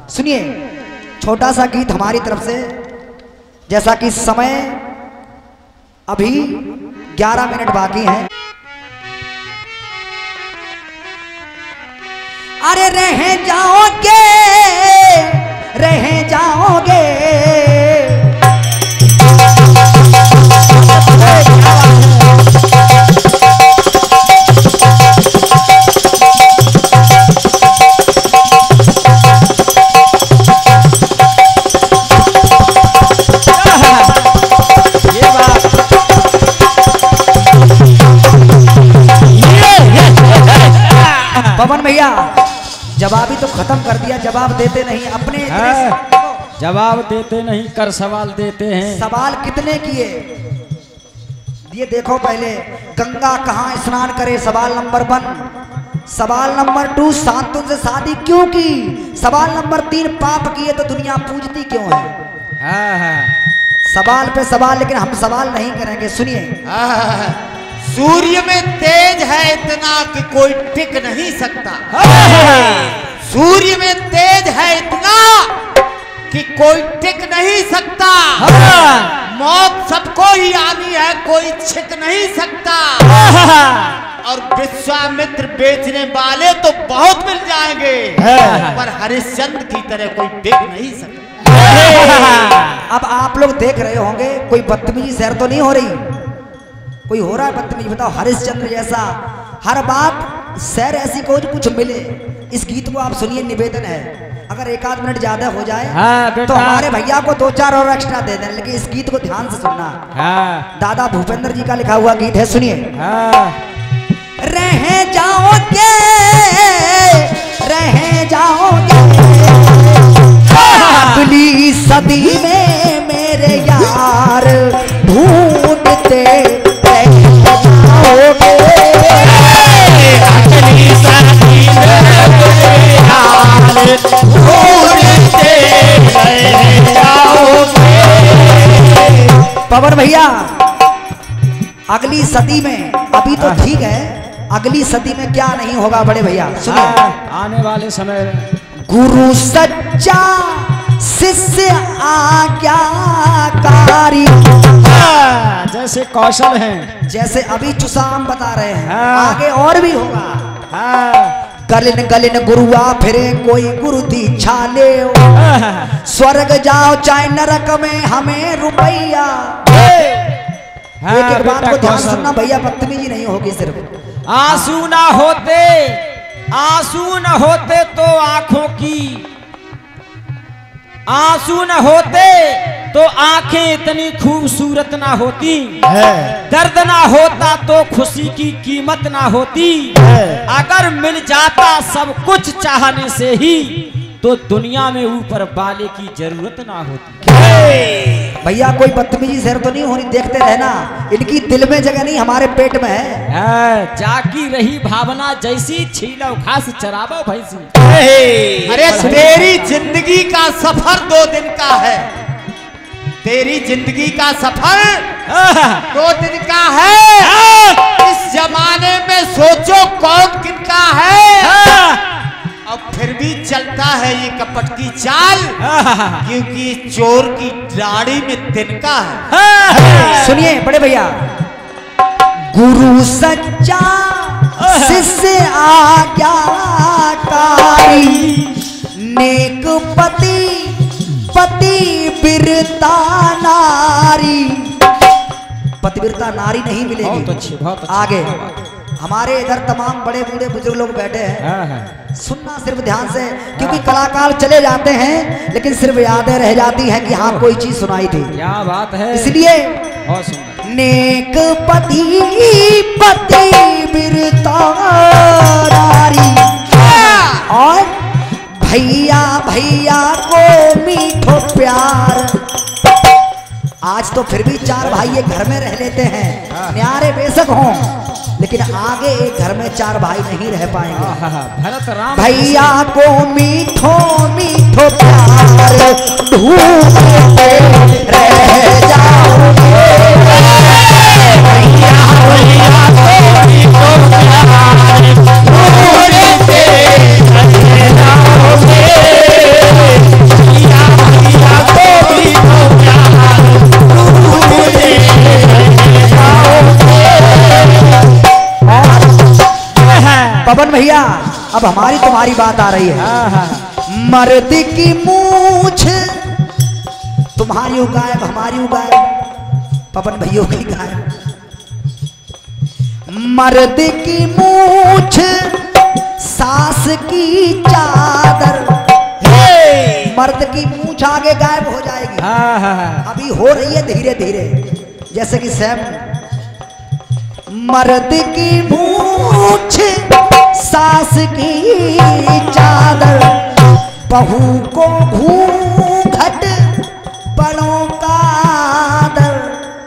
सुनिए छोटा सा गीत हमारी तरफ से। जैसा कि समय अभी 11 मिनट बाकी है। अरे रह जाओगे रह जाओगे पवन भैया जवाबी तो खत्म कर दिया, जवाब देते नहीं अपने जवाब देते नहीं कर सवाल देते हैं। सवाल कितने किए ये देखो पहले। गंगा कहाँ स्नान करे, सवाल नंबर 1। सवाल नंबर 2 शांतनु से शादी क्यों की। सवाल नंबर 3 पाप किए तो दुनिया पूजती क्यों है। सवाल पे सवाल, लेकिन हम सवाल नहीं करेंगे। सुनिए सूर्य में तेज है इतना कि कोई टिक नहीं सकता। सूर्य में तेज है इतना कि कोई टिक नहीं सकता। मौत सबको ही आनी है, कोई छिक नहीं सकता। और विश्वामित्र बेचने वाले तो बहुत मिल जाएंगे, पर हरिश्चंद्र की तरह कोई बिक नहीं सकता। अब आप लोग देख रहे होंगे कोई बदतमीजी सैर तो नहीं हो रही। कोई हो रहा है बदतमीजी, बताओ। हरिश्चंद्र जैसा हर बात सैर ऐसी कोई कुछ मिले। इस गीत को आप सुनिए, निवेदन है अगर 1 आध मिनट ज्यादा हो जाए तो हमारे भैया को 2-4 और एक्स्ट्रा दे दें, लेकिन इस गीत को ध्यान से सुनना। दादा भूपेंद्र जी का लिखा हुआ गीत है, सुनिए। रह जाओगे रह जाओगे अगली सदी में मेरे यार ढूंढते पवन भैया अगली सदी में, अभी तो ठीक है, अगली सदी में क्या नहीं होगा बड़े भैया सुनिए। आने वाले समय गुरु सच्चा शिष्य आज्ञाकारी। जैसे कौशल हैं, जैसे अभी चुसाम बता रहे हैं, आगे और भी होगा। गलिन गलिन गुरुआ फिरे कोई गुरु दीक्षा ले, स्वर्ग जाओ चाहे नरक में हमें रुपैया। एक बात को ध्यान सुनना भैया, बदतमीजी नहीं होगी सिर्फ। आंसू ना होते तो आंखों की, आंसू न होते तो आंखें इतनी खूबसूरत ना होती। दर्द ना होता तो खुशी की कीमत ना होती। अगर मिल जाता सब कुछ चाहने से ही तो दुनिया में ऊपर वाले की जरूरत ना होती। भैया कोई बदतमीजी सैर तो नहीं होनी, देखते रहना। इनकी दिल में जगह नहीं, हमारे पेट में है। जागी रही भावना जैसी, छीलो घास चरावो भैंसी। अरे तेरी जिंदगी का सफर 2 दिन का है। तेरी जिंदगी का सफर 2 दिन का है। इस जमाने में सोचो कौन किनका है। अब फिर भी चलता है ये कपट की चाल, क्योंकि चोर की दाढ़ी में तिनका है। सुनिए बड़े भैया, गुरु सच्चा शिष्य आज्ञाकारी, नेक पतिव्रता नारी। पतिव्रता नारी नहीं मिलेगी। बहुत अच्छी, बहुत अच्छी। आगे हमारे इधर तमाम बड़े बूढ़े बुजुर्ग लोग बैठे हैं, सुनना सिर्फ ध्यान से, क्योंकि कलाकार चले जाते हैं लेकिन सिर्फ यादें रह जाती हैं कि हाँ कोई चीज सुनाई थी। क्या बात है। इसलिए नेक पतिव्रता नारी और भैया भैया को मीठो प्यार। आज तो फिर भी 4 भाई एक घर में रह लेते हैं, न्यारे बेशक हों, लेकिन आगे एक घर में 4 भाई नहीं रह पाएंगे। भरत राम भैया को मीठो मीठो प्यार ढूंढते रह जाओगे। भैया भैया को मीठो प्यार ढूंढते रह जाओगे। अब हमारी तुम्हारी बात आ रही है। मर्द की मूछ तुम्हारी उगाए हमारी उगाए पवन भैया की गाय। मर्द की मूछ सास की चादर, मर्द की मूछ आगे गायब हो जाएगी। अभी हो रही है धीरे धीरे, जैसे कि सैम। मर्द की मूछ सास की चादर, बहू को घूंघट बड़ों का आदर।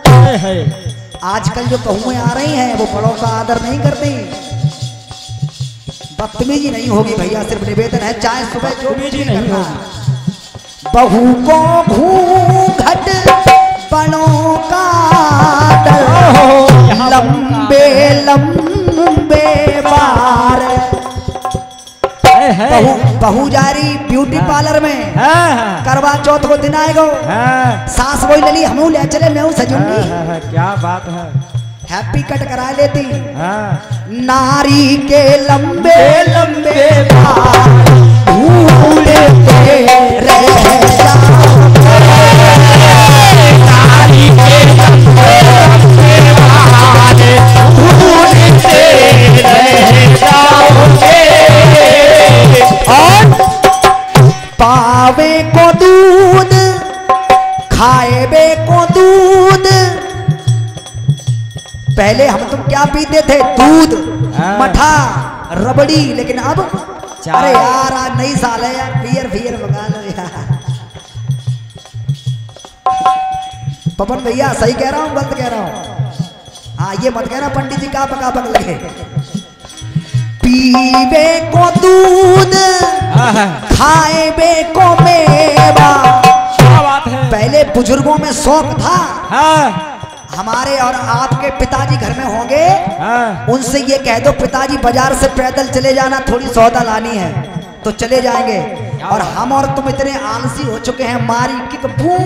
आजकल जो बहुएं आ रही हैं वो बड़ों का आदर नहीं करती। बदतमीजी नहीं होगी भैया, सिर्फ निवेदन है, चाहे सुबह जो भी नहीं होगी। बहू को घूंघट बड़ों का आदर, लंबे लंबे बार। बहू जा रही ब्यूटी पार्लर में, करवा चौथ को दिन आएगा, सास वही ले ली, हम ले चले, मैं सजूंगी। क्या बात है, हैप्पी कट करा लेती। नारी के लंबे लंबे बाल भूलते रह जाओ, नारी के लंबे लंबे बाल भूलते रह जाओगे। और पावे को दूध खाएबे को दूध, पहले हम तुम क्या पीते थे, दूध मठा रबड़ी, लेकिन अब अरे यार आज नई साल है यार, बियर बियर मंगा लो यार। पवन भैया सही कह रहा हूँ गलत कह रहा हूँ? हाँ ये मत कहना पंडित जी का पक लगे। पीवे को दूध खाएबे को मेवा, क्या बात है। पहले बुजुर्गों में शौक था। हमारे और आपके पिताजी घर में होंगे, उनसे ये कह दो पिताजी बाजार से पैदल चले जाना, थोड़ी सौदा लानी है, तो चले जाएंगे। और हम और तुम इतने आलसी हो चुके हैं, मारी किक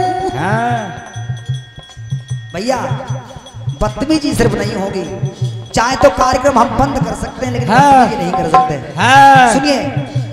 भैया। बदतमीजी सिर्फ नहीं होगी, चाहे तो कार्यक्रम हम बंद कर सकते हैं, लेकिन बदतमीजी नहीं कर सकते। सुनिए,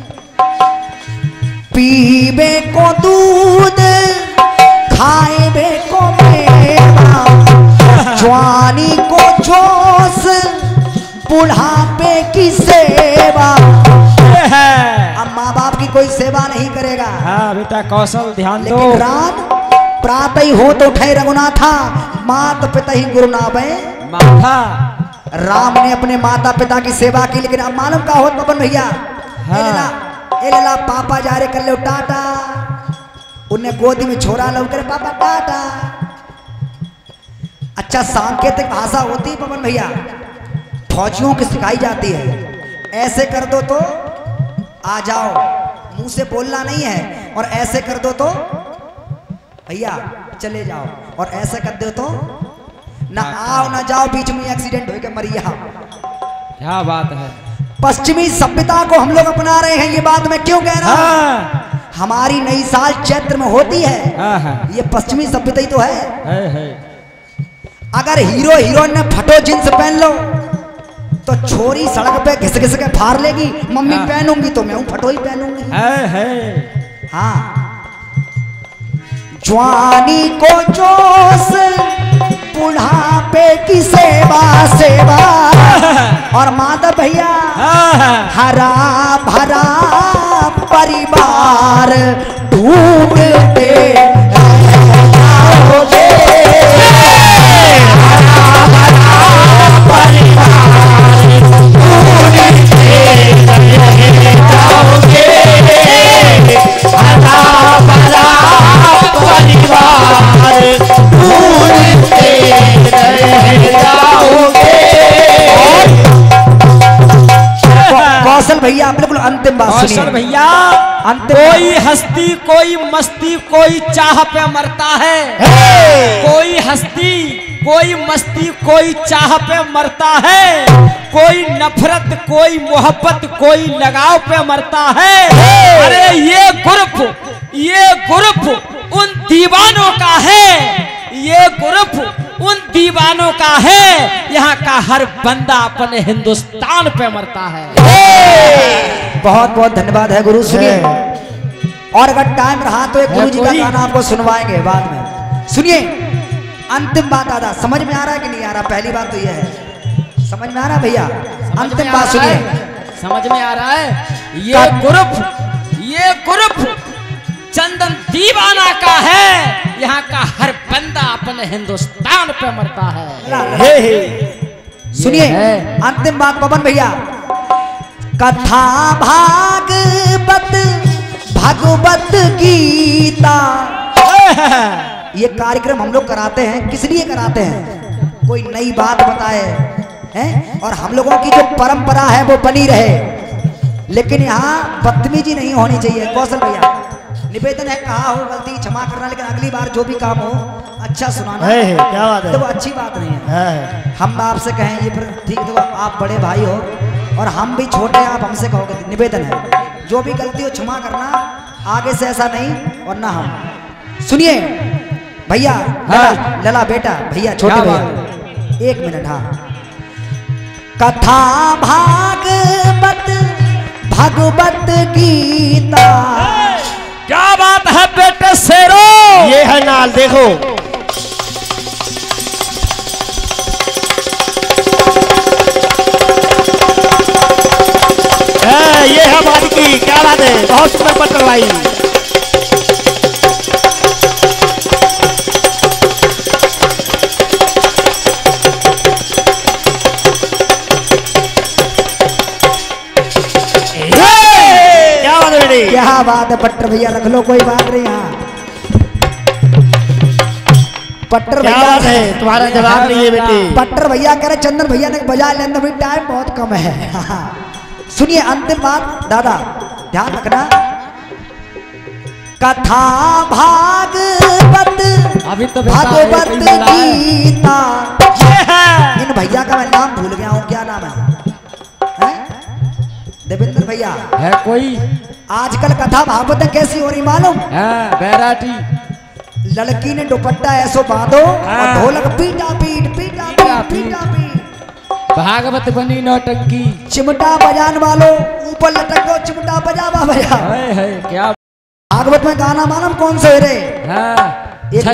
पीबे को दूध खाएबे को मेवा, जवानी को जोश बुढ़ापे की सेवा। अब माँ बाप की कोई सेवा नहीं करेगा। हाँ बेटा कौशल ध्यान दो। लेकिन रात प्रातः ही हो तो उठे रघुनाथा, मात पिता ही गुरु नावे माथा। राम ने अपने माता पिता की सेवा की, लेकिन अब मालूम का हो पवन भैया, ए लेला पापा जा रहे कर लो टाटा, उन्हें गोदी में छोरा लो करे पापा टाटा। अच्छा सांकेतिक भाषा होती है पवन भैया, फौजियों की सिखाई जाती है। ऐसे कर दो तो आ जाओ, मुंह से बोलना नहीं है, और ऐसे कर दो तो भैया चले जाओ, और ऐसे कर दो तो ना आओ ना जाओ, बीच में एक्सीडेंट होके मरिया। क्या बात है। पश्चिमी सभ्यता को हम लोग अपना रहे हैं, ये बात मैं क्यों कह रहा हूं? हमारी नई साल चैत्र में होती है, ये पश्चिमी सभ्यता ही तो है। अगर हीरो हीरोइन ने फटो जींस पहन लो तो छोरी सड़क पे घिस घिस के फाड़ लेगी, मम्मी पहनूंगी तो मैं फटो ही पहनूंगी। हाँ, जवानी को जोश बुढ़ापे की सेवा सेवा, और माता भैया हरा भरा परिवार ढूंढते रहोगे। हरा भरा परिवार ढूंढते रहोगे। हरा भरा परिवार ढूंढते रहोगे। कौशल भैया बिल्कुल अंतिम बात सुनिए। कौशल भैया, कोई हस्ती कोई मस्ती कोई चाह पे मरता है, कोई हस्ती कोई मस्ती कोई चाह पे मरता है, कोई नफरत कोई मोहब्बत कोई लगाव पे मरता है। अरे ये ग्रुप उन दीवानों का है, ये ग्रुप उन दीवानों का है, यहाँ का हर बंदा अपने हिंदुस्तान पे मरता है। बहुत बहुत धन्यवाद है गुरु। सुनिए, और अगर टाइम रहा तो एक गुरु जी का गाना आपको सुनवाएंगे बाद में। सुनिए, अंतिम बात दादा, समझ में आ रहा है कि नहीं आ रहा? पहली बात तो यह है, समझ में आ रहा है भैया? अंतिम बात सुनिए, समझ में आ रहा है। ये ग्रुप चंदन दीवाना का है, यहाँ का हर बंदा अपने हिंदुस्तान पे मरता है। सुनिए अंतिम बात पवन भैया, कथा भागवत भगवत गीता, ये कार्यक्रम हम लोग कराते हैं, किस लिए कराते हैं? कोई नई बात बताए हैं और हम लोगों की जो परंपरा है वो बनी रहे। लेकिन यहाँ बदतमीजी नहीं होनी चाहिए। कौशल भैया, निवेदन है, कहा हो गलती क्षमा करना, लेकिन अगली बार जो भी काम हो अच्छा सुनाना है। क्या बात है? तो वो अच्छी बात नहीं है। हम आपसे कहें ये ठीक, देखो आप बड़े भाई हो और हम भी छोटे, आप हमसे कहोगे, निवेदन है जो भी गलती हो क्षमा करना, आगे से ऐसा नहीं। और ना हम सुनिए भैया, लला बेटा भैया, छोटे भैया, 1 मिनट। हाँ, कथा भागवत भगवत गीता, क्या बात है बेटे शेरो? ये है नाल, देखो ये है बात की, क्या बात है? बहुत सुंदर पत्र भाई। क्या बात है पट्टर भैया, रख लो, कोई बात नहीं। यहाँ पट्टर भैया है, तुम्हारा जवाब नहीं है बेटी। पट्टर भैया कह रहे चंदन भैया ने बजा लेना, भाई टाइम बहुत कम है। सुनिए अंतिम बात दादा, ध्यान रखना, कथा भागवत अभी तो भगवत गीता। इन भैया का मैं नाम भूल गया हूँ, क्या नाम है? देवेंद्र भैया है कोई? आजकल कथा भागवत कैसी हो रही मालूम? बैराटी लड़की ने दुपट्टा ऐसो बांधो और ढोलक पीटा पीट पीटा पीट पीटा पीट, भागवत बनी नौटंकी, चिमटा बजाने वालों ऊपर लटको, चिमटा बजावा बजा। क्या भागवत में गाना मालूम कौन से रे? एक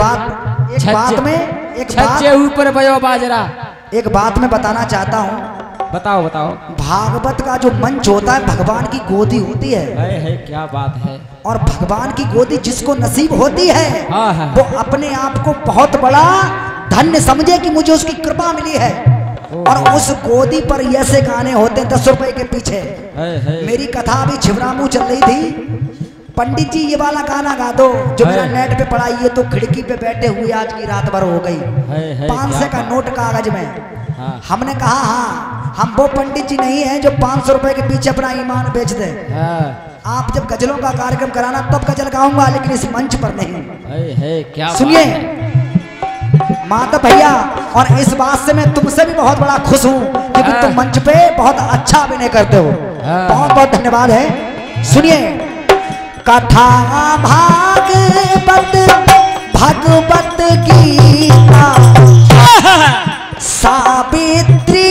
बात ऊपर बजो बाजरा। एक बात मैं बताना चाहता हूँ, बताओ बताओ। भागवत का जो मंच होता है भगवान की गोदी होती है। क्या बात है? और भगवान की गोदी जिसको नसीब होती है वो अपने आप को बहुत बड़ा धन्य समझे कि मुझे उसकी कृपा मिली है। और उस गोदी पर ऐसे गाने होते हैं 10 रुपए के पीछे। मेरी कथा अभी छिबरामू चल रही थी, पंडित जी ये वाला गाना गा दो जो मेरा नेट पे पड़ा, ये तो खिड़की पे बैठे हुए आज की रात भर हो गई, 500 का नोट कागज में। हमने कहा हाँ, हम वो पंडित जी नहीं है जो 500 रुपए के पीछे अपना ईमान बेच दे। आप जब गजलों का कार्यक्रम कराना तब गजल गाऊंगा, लेकिन इस मंच पर नहीं। क्या सुनिए माता भैया, और इस बात से मैं तुमसे भी बहुत बड़ा खुश हूँ क्योंकि तुम मंच पे बहुत अच्छा अभिनय करते हो। बहुत बहुत धन्यवाद है। सुनिए, कथा भागवत भगवत गीता, सावित्री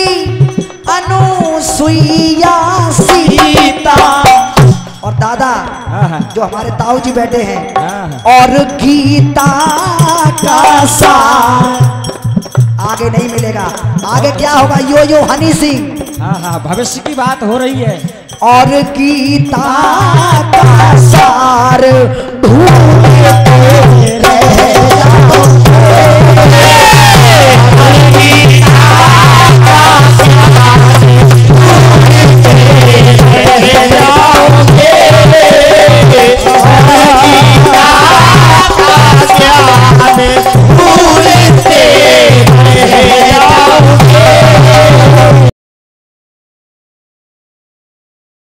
अनुसुईया सीता, और दादा जो हमारे ताऊ जी बैठे हैं, और गीता का सार। आगे नहीं मिलेगा, आगे क्या होगा? यो यो हनी सिंह। भविष्य की बात हो रही है। और गीता का सार ढूंढते